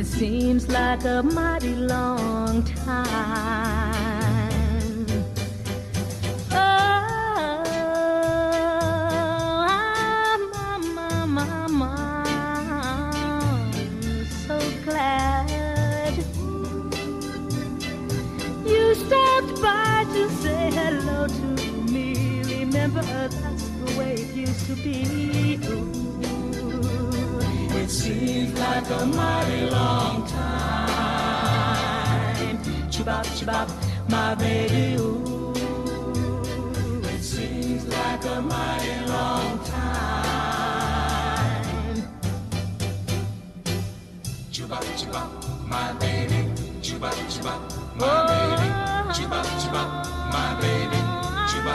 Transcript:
It seems like a mighty long time. Oh, I'm so glad you stopped by to say hello to me. Remember, that's the way it used to be. Ooh, it seems like a mighty long time. Chibop, chibop, my baby, ooh.